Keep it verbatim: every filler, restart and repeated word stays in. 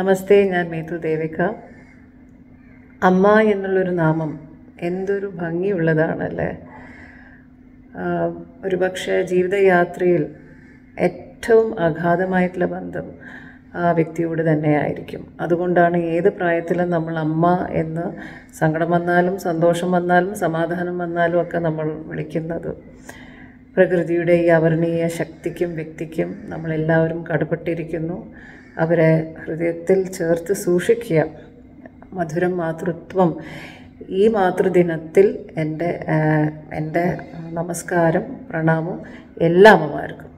നമസ്തേ, ഞാൻ Methil Devika. അമ്മ എന്നുള്ളൊരു നാമം എന്തൊരു ഭംഗിയുള്ളതാണല്ലേ. ഒരുപക്ഷെ ജീവിതയാത്രയിൽ ഏറ്റവും അഗാധമായിട്ടുള്ള ബന്ധം ആ വ്യക്തിയോട് തന്നെയായിരിക്കും. അതുകൊണ്ടാണ് ഏത് പ്രായത്തിലും നമ്മൾ അമ്മ എന്ന് സങ്കടം വന്നാലും സന്തോഷം വന്നാലും സമാധാനം വന്നാലും ഒക്കെ നമ്മൾ വിളിക്കുന്നത്. പ്രകൃതിയുടെ ഈ അവർണീയ ശക്തിക്കും വ്യക്തിക്കും നമ്മളെല്ലാവരും കടപ്പെട്ടിരിക്കുന്നു. അവരെ ഹൃദയത്തിൽ ചേർത്ത് സൂക്ഷിക്കുക. മധുരം മാതൃത്വം. ഈ മാതൃദിനത്തിൽ എൻ്റെ എൻ്റെ നമസ്കാരം, പ്രണാമം എല്ലാ അമ്മമാർക്കും.